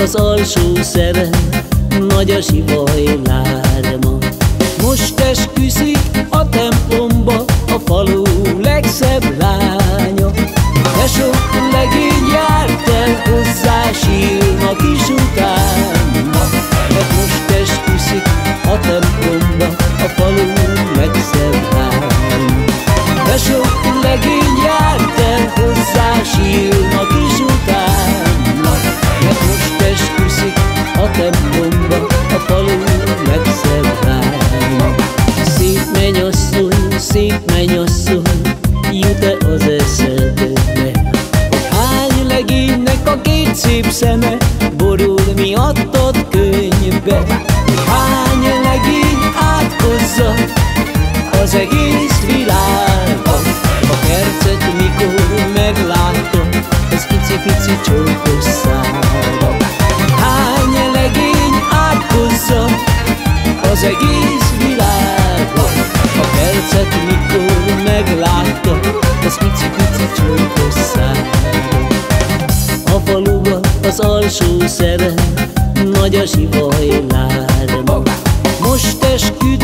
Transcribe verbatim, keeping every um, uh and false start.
az alsó szeren, nagy a zsivaj lárma. Most esküszik a templomba a falu legszebb lánya. De sok legény járt el hozzá, sírnak is utána. Mert most esküszik a templomba a falu legszebb lánya. De sok legény járt el hozzá, sírnak is utána. Mert most esküszik a templomba a falu legszebb lánya. Szép mennyasszony, szép mennyasszony, jut-e az eszedbe? Hány legénynek a két szép szeme borul miattad könyvbe? Hány legény átkozza az egész világot? A percet mikor meglátod az icipici csókos szára? Hány legény átkozza az egész világot? A percet mikor meglátod az icipici csókos szára? A faluba az alsó szeren nagy a zsivaj lárma. Most esküd